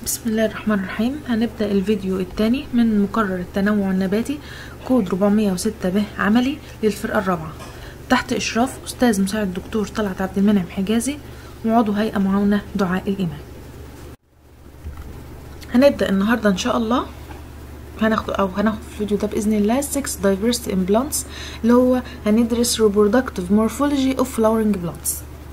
بسم الله الرحمن الرحيم. هنبدأ الفيديو الثاني من مقرر التنوع النباتي كود 406 ب عملي للفرقة الرابعة تحت إشراف أستاذ مساعد الدكتور طلعت عبد المنعم حجازي وعضو هيئة معاونة دعاء الإيمان. هنبدأ النهاردة إن شاء الله هناخد في الفيديو ده بإذن الله 6 diversity in plants اللي هو هندرس reproductive morphology of flowering plants.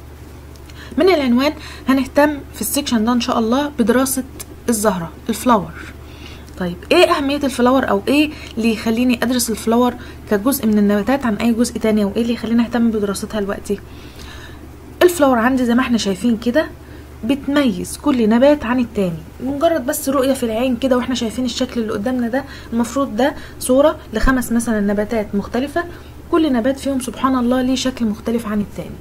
من العنوان هنهتم في السكشن ده ان شاء الله بدراسة الزهرة الفلاور. طيب ايه اهمية الفلاور او ايه اللي يخليني ادرس الفلاور كجزء من النباتات عن اي جزء تاني وايه اللي يخليني اهتم بدراستها دلوقتي؟ الفلاور عندي زي ما احنا شايفين كده بتميز كل نبات عن التاني، مجرد بس رؤية في العين كده واحنا شايفين الشكل اللي قدامنا ده. المفروض ده صورة ل5 مثلا نباتات مختلفة، كل نبات فيهم سبحان الله ليه شكل مختلف عن التاني.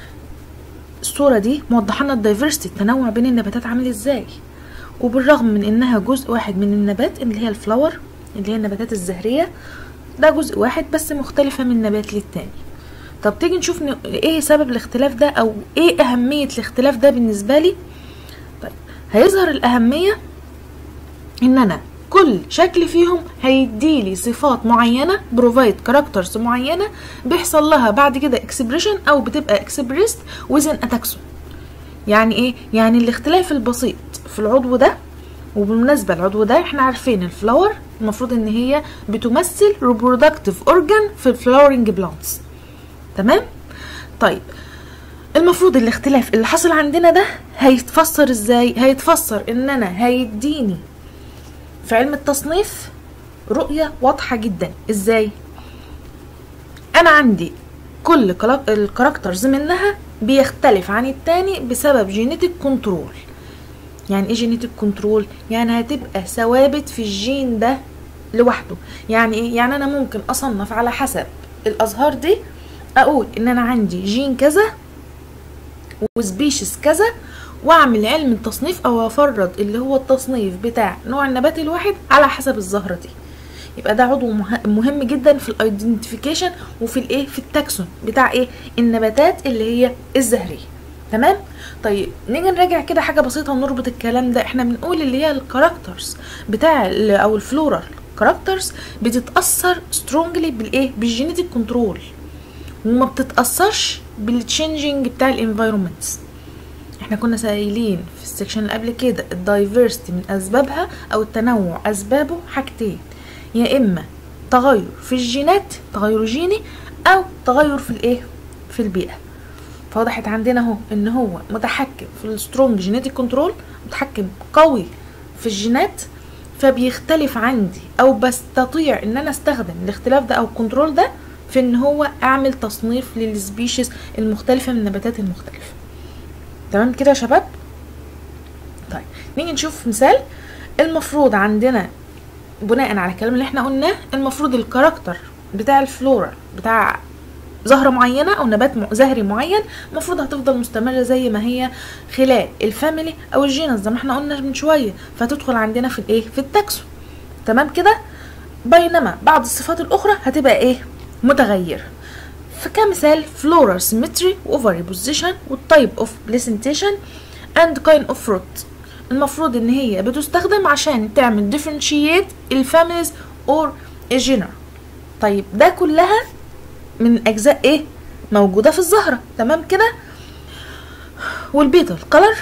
الصورة دي موضحة لنا الدايفرستي، التنوع بين النباتات عامل ازاي، وبالرغم من انها جزء واحد من النبات اللي هي الفلاور اللي هي النباتات الزهرية، ده جزء واحد بس مختلفة من نبات للتاني. طب تيجي نشوف ايه سبب الاختلاف ده او ايه اهمية الاختلاف ده بالنسبة لي. طيب هيظهر الاهمية ان انا كل شكل فيهم هيديلي صفات معينة بروفايد كاركترز معينة بيحصل لها بعد كده اكسبريشن او بتبقى اكسبريست وزن اتاكسون. يعني ايه؟ يعني الاختلاف البسيط في العضو ده، وبالمناسبة العضو ده احنا عارفين الفلاور المفروض ان هي بتمثل reproductive organ في الفلاورنج بلانتس، تمام؟ طيب المفروض الاختلاف اللي حصل عندنا ده هيتفسر ازاي؟ هيتفسر ان انا هيديني في علم التصنيف رؤية واضحة جدا. ازاي؟ انا عندي كل الكاركترز منها بيختلف عن التاني بسبب جينيتك كنترول. يعني ايه جينيتك كنترول؟ يعني هتبقى ثوابت في الجين ده لوحده. يعني ايه؟ يعني انا ممكن اصنف على حسب الازهار دي، اقول ان انا عندي جين كذا وسبيشيز كذا، واعمل علم التصنيف او افرض اللي هو التصنيف بتاع نوع النبات الواحد على حسب الزهرة دي. يبقى ده عضو مهم جدا في الايدنتيفيكيشن وفي الايه، في التاكسون بتاع ايه، النباتات اللي هي الزهرية، تمام؟ طيب نيجي نراجع كده حاجة بسيطة ونربط الكلام ده. احنا بنقول اللي هي الكاركترز بتاع او الفلورال كاركترز بتتأثر سترونجلي بالايه، بالجينيتك كنترول، وما بتتأثرش بالتشينجينج بتاع الانفايرومنتس. احنا كنا سائلين في السكشن اللي قبل كده الدايفرستي من اسبابها او التنوع اسبابه حاجتين، يا اما تغير في الجينات، تغير جيني، او تغير في الايه، في البيئة. فوضحت عندنا اهو ان هو متحكم في السترونج جينيتك كنترول، متحكم قوي في الجينات، فبيختلف عندي او بستطيع ان انا استخدم الاختلاف ده او الكنترول ده في ان هو اعمل تصنيف للسبيشيز المختلفة من النباتات المختلفة. تمام كده يا شباب؟ طيب نيجي نشوف مثال. المفروض عندنا بناء على الكلام اللي احنا قلناه، المفروض الكاركتر بتاع الفلورا بتاع زهرة معينة او نبات زهري معين المفروض هتفضل مستمرة زي ما هي خلال الفاميلي او الجينس زي ما احنا قلنا من شوية، فتدخل عندنا في الايه، في التاكسون، تمام كده؟ بينما بعض الصفات الاخرى هتبقى ايه، متغيرة. فكمثال floral symmetry, ovary position, والtype of placentation and kind of fruit، المفروض ان هي بتستخدم عشان تعمل differentiate الفاميليز or الجينر. طيب ده كلها من اجزاء ايه، موجودة في الزهرة، تمام كده؟ والبيتل color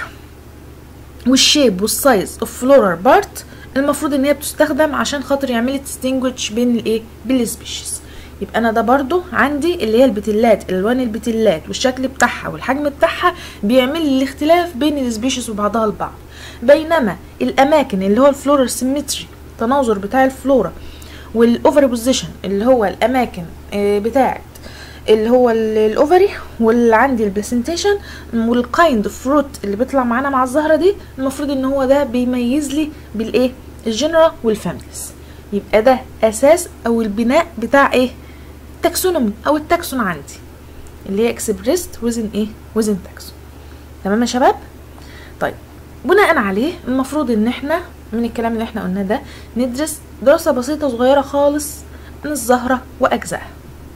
والشيب والسايز of floral part المفروض ان هي بتستخدم عشان خاطر يعمل distinguish بين الايه، بالسبيشيز. يبقى انا ده برضو عندي اللي هي البتلات، الوان البتلات والشكل بتاعها والحجم بتاعها بيعمل لي الاختلاف بين السبيشيز وبعضها البعض. بينما الاماكن اللي هو الفلورال سيمتري، التناظر بتاع الفلورا، والاوفري بوزيشن اللي هو الاماكن بتاعت اللي هو الاوفري، واللي عندي البلاسنتيشن، والكايند اوف فروت اللي بيطلع معانا مع الزهره دي، المفروض ان هو ده بيميز لي بالايه، الجنرا والفاميليز. يبقى ده اساس او البناء بتاع ايه، تاكسونومي او التاكسون عندي اللي هي اكسبريست وزن ايه، وزن تاكسون، تمام يا شباب؟ طيب بناء عليه المفروض ان احنا من الكلام اللي احنا قلناه ده ندرس دراسة بسيطة صغيرة خالص من الزهرة واجزائها.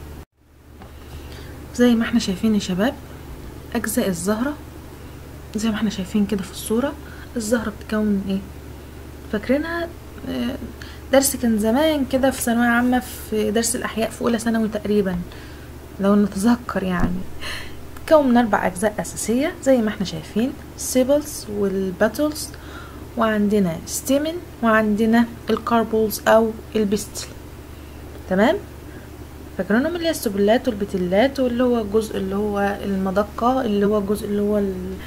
زي ما احنا شايفين يا شباب اجزاء الزهرة زي ما احنا شايفين كده في الصورة، الزهرة بتتكون من ايه، فاكرينها؟ درس كان زمان كده في ثانويه عامه، في درس الاحياء في اولى ثانوي تقريبا لو نتذكر يعني. تكون من 4 اجزاء اساسيه زي ما احنا شايفين، السيبلز والباتلز، وعندنا ستيمن، وعندنا الكاربولز او البستل. تمام؟ فاكرينهم اللي هي السبلات والبتلات، واللي هو الجزء اللي هو المدقه، اللي هو الجزء اللي هو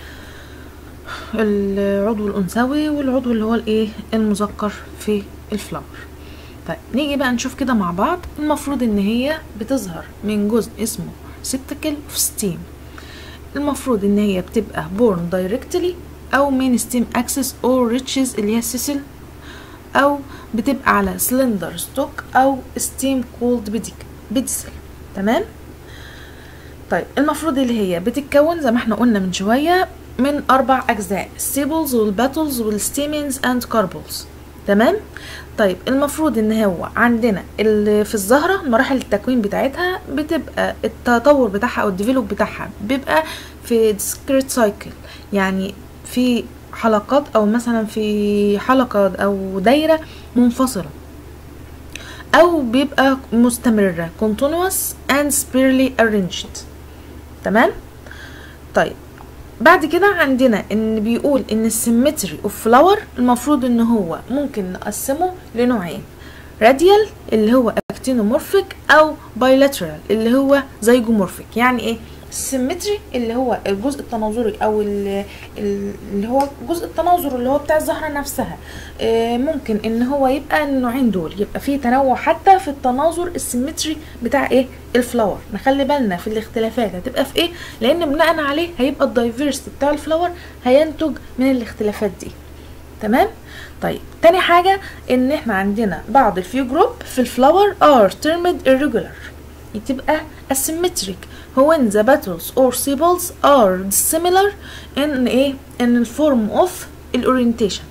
العضو الانثوي، والعضو اللي هو الايه المذكر في الفلاور. طيب نيجي بقى نشوف كده مع بعض. المفروض ان هي بتظهر من جزء اسمه سيبتكل اوف ستيم. المفروض ان هي بتبقى born directly او من ستيم اكسس او ريتشز اللي هي سيسل، او بتبقى على سلندر ستوك او ستيم كولد بيدسل. تمام؟ طيب المفروض اللي هي بتتكون زي ما احنا قلنا من شويه من 4 اجزاء، السيبلز والباتلز والستيمنز اند كاربولز. تمام؟ طيب المفروض ان هو عندنا اللي في الزهره مراحل التكوين بتاعتها بتبقى التطور بتاعها او الديفلوب بتاعها بيبقى في discrete cycle، يعني في حلقات او مثلا في حلقه او دايره منفصله، او بيبقى مستمره continuous and spirally arranged. تمام؟ طيب بعد كده عندنا ان بيقول ان السيمتري اوف فلاور المفروض ان هو ممكن نقسمه لنوعين، راديال اللي هو اكتينومورفيك او بايلاترال اللي هو زيجومورفيك. يعني ايه السيمتري؟ اللي هو الجزء التناظري او اللي هو جزء التناظر اللي هو بتاع الزهره نفسها، ممكن ان هو يبقى النوعين دول يبقى فيه تنوع حتى في التناظر السيمتري بتاع ايه الفلاور. نخلي بالنا في الاختلافات هتبقى في ايه، لان بناء عليه هيبقى الدايفيرستي بتاع الفلاور هينتج من الاختلافات دي. تمام؟ طيب تاني حاجه ان احنا عندنا بعض الفيو جروب في الفلاور are termed irregular، تبقى asymmetric when the petals or sepals are similar in ايه in the form of الاورينتيشن،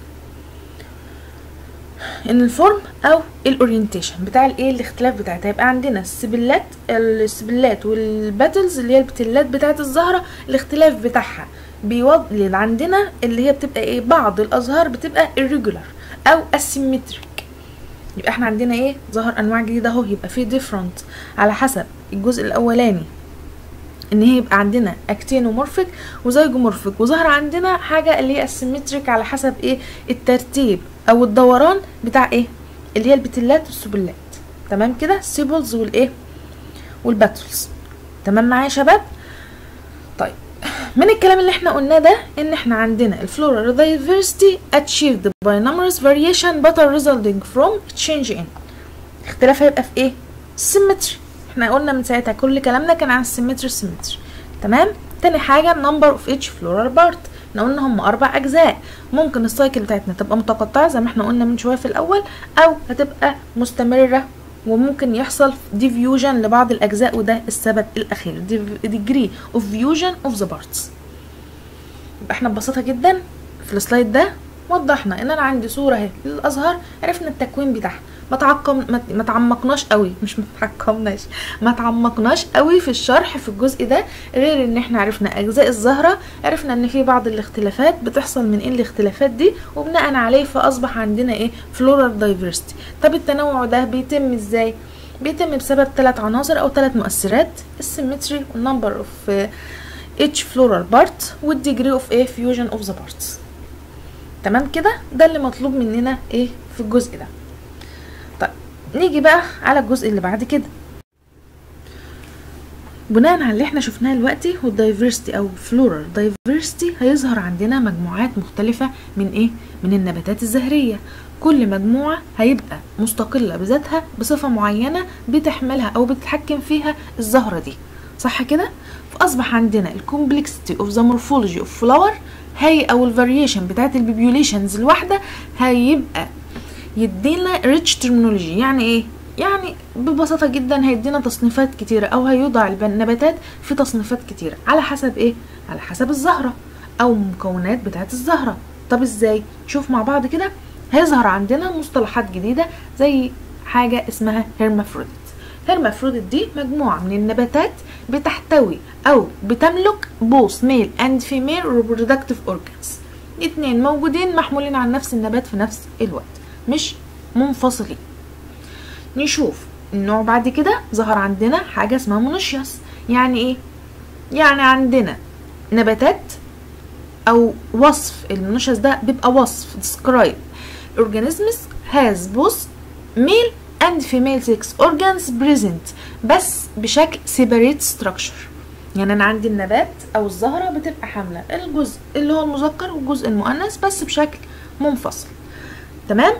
ان الفورم او الاورينتيشن بتاع الايه الاختلاف بتاعتها. يبقى عندنا السبلات والباتلز اللي هي البتلات بتاعت الزهره الاختلاف بتاعها بيوضل عندنا اللي هي بتبقى ايه بعض الازهار بتبقى irregular او asymmetric. يبقى احنا عندنا ايه ظهر انواع جديده اهو، يبقى في different على حسب الجزء الاولاني ان هي يبقى عندنا اكتينومورفيك وزيجومورفيك، وظهر عندنا حاجه اللي هي اسيمتريك على حسب ايه الترتيب او الدوران بتاع ايه اللي هي البتلات والسبلات. تمام كده؟ السيبلز والايه والباتلز. تمام معايا يا شباب؟ طيب من الكلام اللي احنا قلناه ده ان احنا عندنا الفلورال diversity achieved by numerous variation but are resulting from change in. اختلاف هيبقى في ايه؟ symmetry. احنا قلنا من ساعتها كل كلامنا كان عن السيمتري. تمام؟ تاني حاجه number of each floral part. احنا قلنا هم 4 اجزاء، ممكن السايكل بتاعتنا تبقى متقطعه زي ما احنا قلنا من شويه في الاول، او هتبقى مستمره وممكن يحصل ديفيوجن لبعض الاجزاء، وده السبب الاخير degree of fusion of the parts. يبقى احنا ببساطه جدا في السلايد ده وضحنا ان انا عندي صوره اهي للازهار، عرفنا التكوين بتاعها، ما تعمقناش قوي، ما تعمقناش قوي في الشرح في الجزء ده، غير ان احنا عرفنا اجزاء الزهره، عرفنا ان في بعض الاختلافات بتحصل من ايه الاختلافات دي، وبناء عليه فاصبح عندنا ايه فلورال دايفرستي. طب التنوع ده بيتم ازاي؟ بيتم بسبب 3 عناصر او 3 مؤثرات، السيمتري والنمبر اوف each floral part والديجري اوف ايه فيوجن اوف ذا بارتس. تمام كده؟ ده اللي مطلوب مننا ايه في الجزء ده. طيب نيجي بقى على الجزء اللي بعد كده. بناء على اللي احنا شفناه دلوقتي والدايفرستي او فلورال دايفرستي، هيظهر عندنا مجموعات مختلفه من ايه من النباتات الزهريه. كل مجموعه هيبقى مستقله بذاتها بصفه معينه بتحملها او بتتحكم فيها الزهره دي، صح كده؟ فاصبح عندنا الكومبلكسيتي اوف ذا مورفولوجي اوف فلاور هي او الفاريشن بتاعت البيبيوليشنز الواحده هيبقى يدينا ريتش ترمينولوجي. يعني ايه؟ يعني ببساطه جدا هيدينا تصنيفات كتيره، او هيوضع النباتات في تصنيفات كتيره على حسب ايه؟ على حسب الزهره او المكونات بتاعت الزهره. طب ازاي؟ شوف مع بعض كده. هيظهر عندنا مصطلحات جديده زي حاجه اسمها هيرمافروديت. هيرمافروديت دي مجموعه من النباتات بتحتوي او بتملك both male and female reproductive organs. اتنين موجودين محمولين على نفس النبات في نفس الوقت، مش منفصلين. نشوف النوع بعد كده. ظهر عندنا حاجة اسمها مونوشيوس. يعني ايه؟ يعني عندنا نباتات او وصف. المونوشيوس ده بيبقى وصف describe organisms has both male and female sex organs present بس بشكل separate structure. يعني انا عندي النبات او الزهرة بتبقى حاملة الجزء اللي هو المذكر والجزء المؤنث بس بشكل منفصل. تمام؟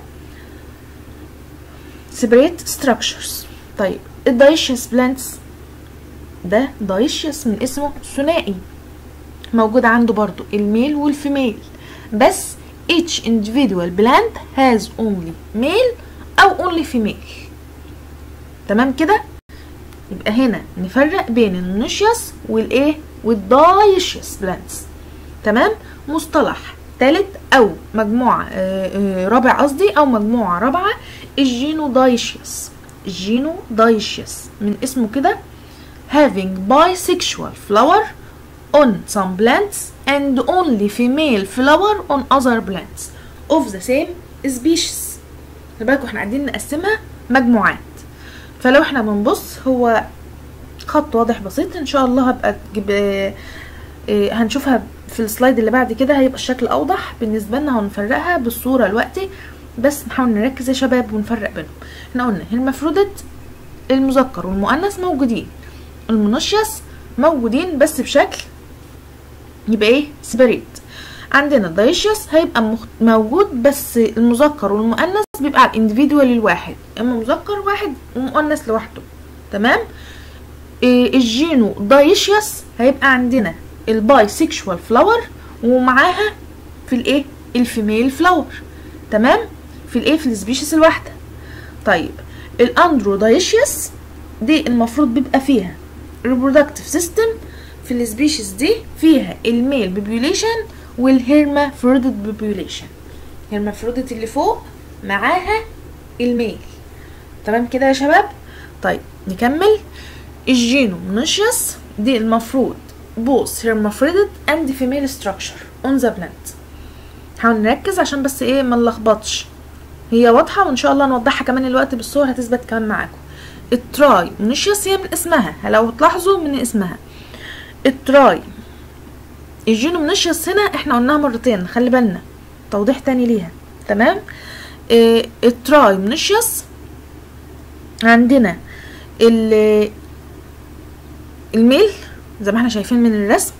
separate structures. طيب الدايشيوس بلانتس ده دايشيوس من اسمه ثنائي، موجود عنده برضو الميل والفيميل بس each individual plant has only male او only female. تمام كده؟ يبقى هنا نفرق بين المونوشيوس والايه والدايشيوس بلانتس. تمام؟ مصطلح ثالث او مجموعه رابع قصدي، او مجموعه رابعه الجينودايشيوس. الجينودايشيوس من اسمه كده having bisexual flower on some plants and only female flower on other plants of the same species. خلي بالكوا احنا قاعدين نقسمها مجموعات. فلو احنا بنبص هو خط واضح بسيط ان شاء الله هبقى هنشوفها في السلايد اللي بعد كده، هيبقى الشكل اوضح بالنسبه لنا وهنفرقها بالصوره دلوقتي، بس نحاول نركز يا شباب ونفرق بينهم. احنا قلنا المفروض المذكر والمؤنث موجودين، المونوشيوس موجودين بس بشكل يبقى ايه سيبريت. عندنا الدايشيوس هيبقى موجود بس المذكر والمؤنث بيبقى على الانديفيدوال الواحد، اما مذكر واحد ومؤنث لوحده. تمام؟ الجينو دايشيوس هيبقى عندنا الباي سيكشوال فلاور ومعاها في الايه الفيميل فلاور. تمام؟ في الايه في السبيشيز الواحده. طيب الاندرو دايشيوس دي المفروض بيبقى فيها reproductive system في السبيشيز دي فيها الميل بوبيوليشن والهيرمافروديت بوبيوليشن. الهيرمافروديت اللي فوق معاها الميل. تمام كده يا شباب؟ طيب نكمل. الجينومونوشيوس دي المفروض both hermaphrodite and female structure on the plant. حاول نركز عشان بس ايه ما نلخبطش، هي واضحه وان شاء الله نوضحها كمان الوقت بالصور هتثبت كمان معاكم. التراي مونوشيوس هي من اسمها، لو تلاحظوا من اسمها التراي. الجينومونوشيوس هنا احنا قلناها مرتين، خلي بالنا توضيح تاني ليها. تمام؟ التراي مونوشيوس عندنا الميل زي ما احنا شايفين من الرسم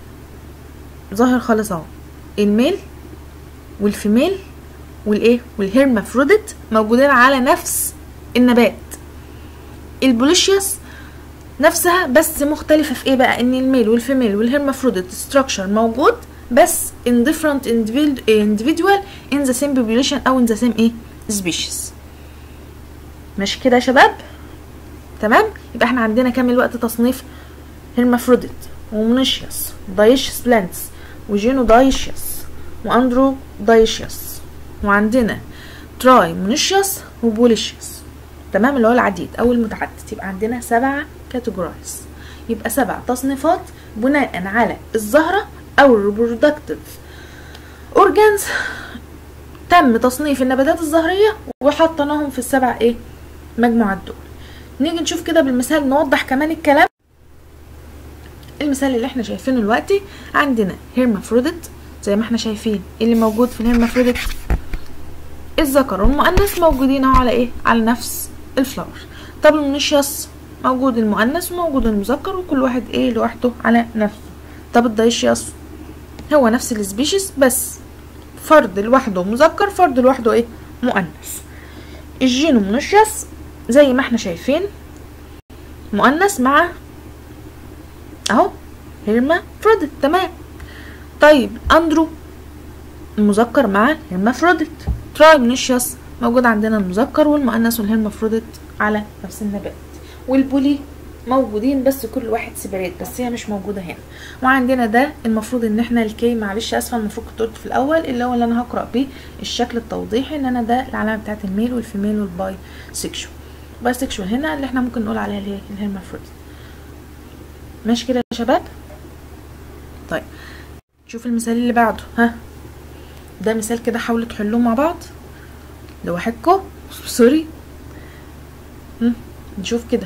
ظاهر خالص اهو، الميل والفيميل والايه والهيرمافروديت موجودين على نفس النبات. البوليشيوس نفسها بس مختلفة في ايه بقى؟ ان الميل والفيميل والهيرمافروديت ستراكشر موجود بس in different individual in the same population او in the same ايه species. ماشي كده يا شباب؟ تمام؟ يبقى احنا عندنا كام الوقت تصنيف؟ هيرمافروديت ومونوشيوس دايشيوس بلانتس وجينو دايشيوس واندرو دايشيوس، وعندنا تراي مونوشيوس وبوليشيوس. تمام؟ اللي هو العديد او المتعدد. يبقى عندنا 7 كاتيجورايز، يبقى 7 تصنيفات بناء على الزهرة او الريبرودكتيف اورجانز تم تصنيف النباتات الزهرية وحطيناهم في ال7 ايه مجموعات دول. نيجي نشوف كده بالمثال نوضح كمان الكلام. المثال اللي احنا شايفينه دلوقتي عندنا هيرمافروديت زي ما احنا شايفين، اللي موجود في الهيرمافروديت الذكر والمؤنث موجودين اهو على ايه على نفس الفلاور. طب المونوشيوس موجود المؤنث وموجود المذكر وكل واحد ايه لوحده على نفسه. طب الدايشيوس هو نفس السبيشيز بس فرد لوحده مذكر، فرد لوحده ايه مؤنث. الجينومونوشيوس زي ما احنا شايفين مؤنث مع اهو هيرمافروديت. تمام؟ طيب اندرو المذكر مع هيرمافروديت. تراي مونوشيوس موجود عندنا المذكر والمؤنث والهيرمافروديت على نفس النبات. والبولي موجودين بس كل واحد سيبريت، بس هي مش موجوده هنا. وعندنا ده المفروض ان احنا الكي معلش اسفه المفروض كنت قلت في الاول اللي هو اللي انا هقرا بيه الشكل التوضيحي ان انا ده العلامه بتاعت الميل والفيميل والباي سيكشوال. باي سيكشوال هنا اللي احنا ممكن نقول عليها اللي هي الهيرمافروديت. ماشي كده يا شباب؟ طيب شوف المثال اللي بعده. ها ده مثال كده، حاولوا تحلوه مع بعض لوحدكم. سوري. نشوف كده.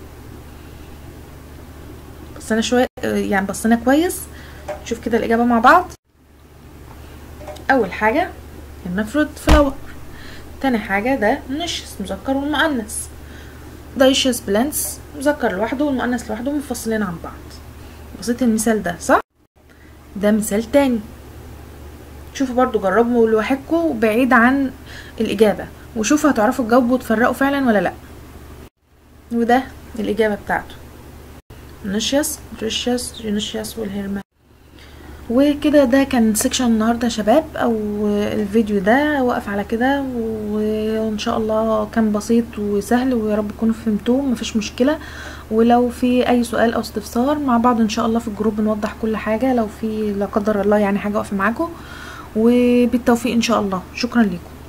بصينا شويه يعني بصينا كويس. نشوف كده الاجابه مع بعض. اول حاجه المفروض فلاور. تاني حاجه ده نشس مذكر والمؤنث. دايشس بلانتس مذكر لوحده والمؤنث لوحده منفصلين عن بعض. بصيت المثال ده صح؟ ده مثال تاني. شوفوا برضو، جربوا لوحدكم بعيد عن الاجابه وشوفوا هتعرفوا تجاوبوا وتفرقوا فعلا ولا لا. وده الاجابه بتاعته نشيس ريشيس جينيشيس والهيرما. وكده ده كان سيكشن النهارده يا شباب، او الفيديو ده وقف على كده، وان شاء الله كان بسيط وسهل ويا رب تكونوا فهمتوه مفيش مشكله. ولو في اي سؤال او استفسار مع بعض ان شاء الله في الجروب بنوضح كل حاجه، لو في لا قدر الله يعني حاجه واقفه معاكم. وبالتوفيق ان شاء الله. شكرا لكم.